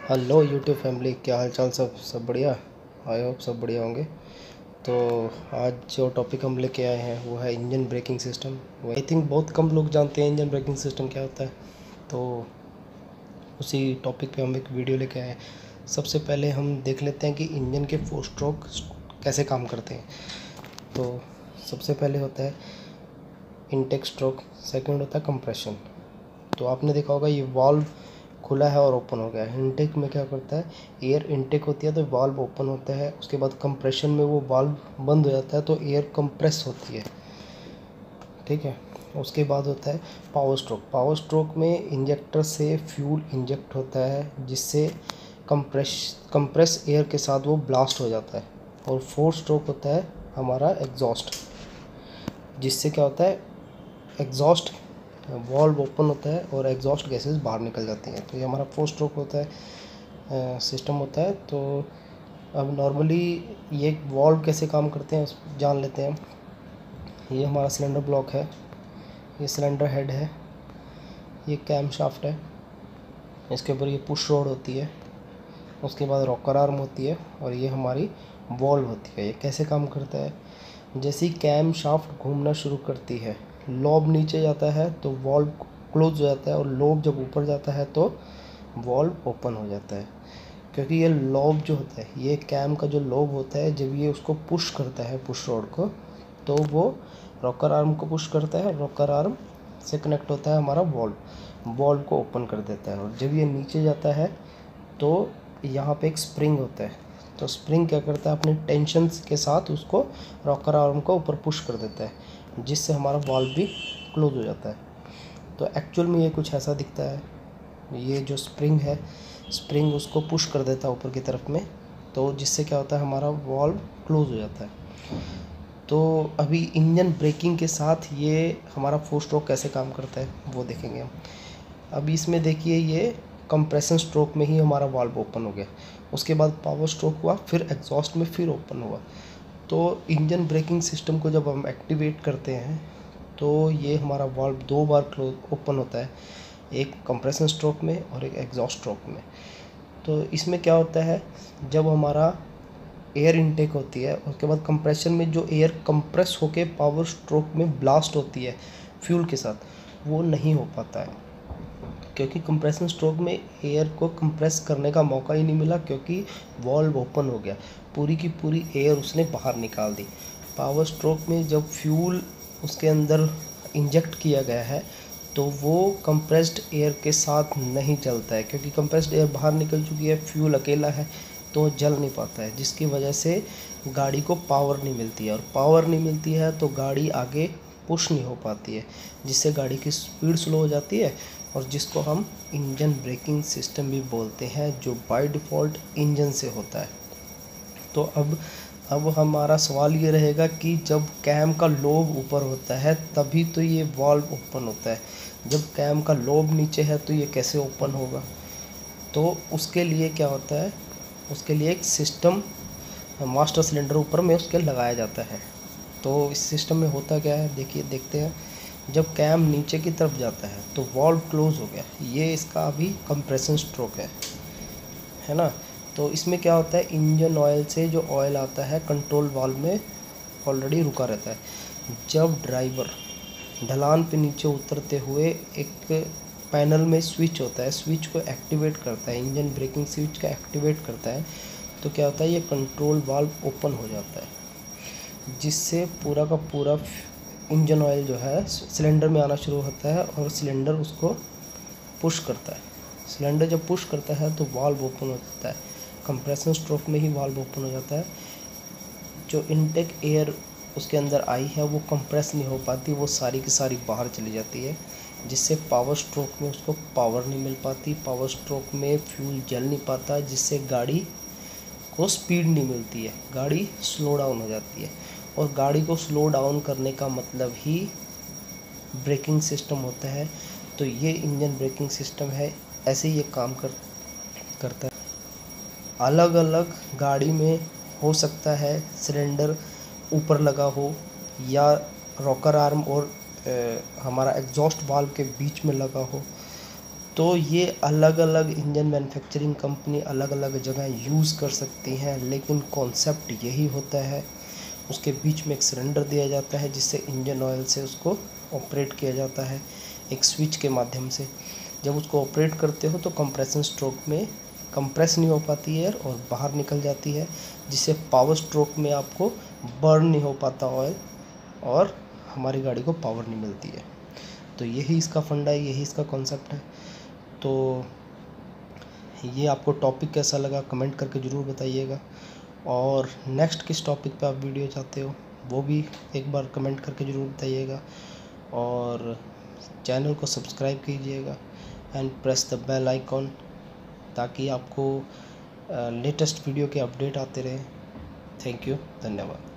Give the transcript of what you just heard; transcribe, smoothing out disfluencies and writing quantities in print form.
Hello YouTube family, क्या हाल चाल? सब बढ़िया। आई होप सब बढ़िया होंगे। तो आज जो टॉपिक हम लेके आए हैं वो है engine braking system. I think बहुत कम लोग जानते हैं इंजन ब्रेकिंग सिस्टम क्या होता है। तो उसी टॉपिक पे हम एक वीडियो लेके आए हैं। सबसे पहले हम देख लेते हैं कि इंजन के 4 स्ट्रोक कैसे काम करते हैं। तो सबसे पहले होता है इनटेक स्ट्रोक, सेकंड होता है कंप्रेशन। तो आपने देखा होगा ये वाल्व खुला है और ओपन हो गया है। इनटेक में क्या करता है, एयर इनटेक होती है तो वाल्व ओपन होता है। उसके बाद कंप्रेशन में वो वाल्व बंद हो जाता है तो एयर कंप्रेस होती है, ठीक है। उसके बाद होता है पावर स्ट्रोक। पावर स्ट्रोक में इंजेक्टर से फ्यूल इंजेक्ट होता है जिससे कंप्रेस एयर के साथ वो ब्लास्ट हो जाता है। और फोर्थ स्ट्रोक होता है हमारा एग्जॉस्ट, जिससे क्या होता है एग्जॉस्ट वाल्व ओपन होता है और एग्जॉस्ट गैसेस बाहर निकल जाती हैं। तो ये हमारा फोर स्ट्रोक होता है, सिस्टम होता है। तो अब नॉर्मली ये वाल्व कैसे काम करते हैं जान लेते हैं। ये हमारा सिलेंडर ब्लॉक है, ये सिलेंडर हेड है, ये कैम शाफ्ट है, इसके ऊपर ये पुश रोड होती है, उसके बाद रॉकर आर्म होती है और ये हमारी वॉल्व होती है। ये कैसे काम करता है, जैसे ही कैम शाफ्ट घूमना शुरू करती है, लॉब नीचे जाता है तो वॉल्व क्लोज हो जाता है और लॉब जब ऊपर जाता है तो वॉल्व ओपन हो जाता है। क्योंकि ये लॉब जो होता है, ये कैम का जो लॉब होता है, जब ये उसको पुश करता है पुश रोड को, तो वो रॉकर आर्म को पुश करता है। रॉकर आर्म से कनेक्ट होता है हमारा वॉल्व को ओपन कर देता है। और जब ये नीचे जाता है तो यहाँ पे एक स्प्रिंग होता है, तो स्प्रिंग क्या करता है, अपनी टेंशन के साथ उसको रॉकर आर्म को ऊपर पुश कर देता है, जिससे हमारा वॉल्व भी क्लोज हो जाता है। तो एक्चुअल में ये कुछ ऐसा दिखता है। ये जो स्प्रिंग है, स्प्रिंग उसको पुश कर देता है ऊपर की तरफ में, तो जिससे क्या होता है हमारा वॉल्व क्लोज हो जाता है। तो अभी इंजन ब्रेकिंग के साथ ये हमारा फोर स्ट्रोक कैसे काम करता है वो देखेंगे हम। अभी इसमें देखिए ये कंप्रेशन स्ट्रोक में ही हमारा वाल्व ओपन हो गया, उसके बाद पावर स्ट्रोक हुआ, फिर एग्जॉस्ट में फिर ओपन हुआ। तो इंजन ब्रेकिंग सिस्टम को जब हम एक्टिवेट करते हैं तो ये हमारा वाल्व 2 बार क्लोज ओपन होता है, एक कंप्रेशन स्ट्रोक में और एक एग्जॉस्ट स्ट्रोक में। तो इसमें क्या होता है, जब हमारा एयर इनटेक होती है उसके बाद कंप्रेशन में जो एयर कंप्रेस होके पावर स्ट्रोक में ब्लास्ट होती है फ्यूल के साथ, वो नहीं हो पाता है। क्योंकि कंप्रेशन स्ट्रोक में एयर को कंप्रेस करने का मौका ही नहीं मिला, क्योंकि वॉल्व ओपन हो गया, पूरी की पूरी एयर उसने बाहर निकाल दी। पावर स्ट्रोक में जब फ्यूल उसके अंदर इंजेक्ट किया गया है तो वो कंप्रेस्ड एयर के साथ नहीं चलता है, क्योंकि कंप्रेस्ड एयर बाहर निकल चुकी है, फ्यूल अकेला है तो जल नहीं पाता है, जिसकी वजह से गाड़ी को पावर नहीं मिलती है। और पावर नहीं मिलती है तो गाड़ी आगे पुश नहीं हो पाती है, जिससे गाड़ी की स्पीड स्लो हो जाती है, और जिसको हम इंजन ब्रेकिंग सिस्टम भी बोलते हैं, जो बाय डिफ़ॉल्ट इंजन से होता है। तो अब हमारा सवाल ये रहेगा कि जब कैम का लोब ऊपर होता है तभी तो ये वाल्व ओपन होता है, जब कैम का लोब नीचे है तो ये कैसे ओपन होगा। तो उसके लिए क्या होता है, उसके लिए एक सिस्टम मास्टर सिलेंडर ऊपर में उसके लगाया जाता है। तो इस सिस्टम में होता क्या है, देखते हैं। जब कैम नीचे की तरफ जाता है तो वाल्व क्लोज हो गया, ये इसका अभी कंप्रेशन स्ट्रोक है ना। तो इसमें क्या होता है, इंजन ऑयल से जो ऑयल आता है कंट्रोल वाल्व में ऑलरेडी रुका रहता है। जब ड्राइवर ढलान पे नीचे उतरते हुए एक पैनल में स्विच होता है, स्विच को एक्टिवेट करता है, इंजन ब्रेकिंग स्विच का एक्टिवेट करता है, तो क्या होता है, ये कंट्रोल वाल्व ओपन हो जाता है, जिससे पूरा का पूरा इंजन ऑयल जो है सिलेंडर में आना शुरू होता है और सिलेंडर उसको पुश करता है। सिलेंडर जब पुश करता है तो वाल्व ओपन हो जाता है, कंप्रेशन स्ट्रोक में ही वाल्व ओपन हो जाता है। जो इनटेक एयर उसके अंदर आई है वो कंप्रेस नहीं हो पाती, वो सारी की सारी बाहर चली जाती है, जिससे पावर स्ट्रोक में उसको पावर नहीं मिल पाती, पावर स्ट्रोक में फ्यूल जल नहीं पाता, जिससे गाड़ी को स्पीड नहीं मिलती है, गाड़ी स्लो डाउन हो जाती है। और गाड़ी को स्लो डाउन करने का मतलब ही ब्रेकिंग सिस्टम होता है। तो ये इंजन ब्रेकिंग सिस्टम है, ऐसे ही ये काम करता है। अलग अलग गाड़ी में हो सकता है सिलेंडर ऊपर लगा हो या रॉकर आर्म और हमारा एग्जॉस्ट वाल्व के बीच में लगा हो, तो ये अलग अलग इंजन मैन्युफैक्चरिंग कंपनी अलग अलग जगह यूज़ कर सकती हैं, लेकिन कॉन्सेप्ट यही होता है। उसके बीच में एक सिलेंडर दिया जाता है जिससे इंजन ऑयल से उसको ऑपरेट किया जाता है एक स्विच के माध्यम से। जब उसको ऑपरेट करते हो तो कंप्रेशन स्ट्रोक में कंप्रेस नहीं हो पाती एयर और बाहर निकल जाती है, जिससे पावर स्ट्रोक में आपको बर्न नहीं हो पाता ऑयल और हमारी गाड़ी को पावर नहीं मिलती है। तो यही इसका फंडा है, यही इसका कॉन्सेप्ट है। तो ये आपको टॉपिक कैसा लगा कमेंट करके ज़रूर बताइएगा, और नेक्स्ट किस टॉपिक पे आप वीडियो चाहते हो वो भी एक बार कमेंट करके ज़रूर बताइएगा, और चैनल को सब्सक्राइब कीजिएगा and press the bell icon, ताकि आपको लेटेस्ट वीडियो के अपडेट आते रहे। थैंक यू, धन्यवाद।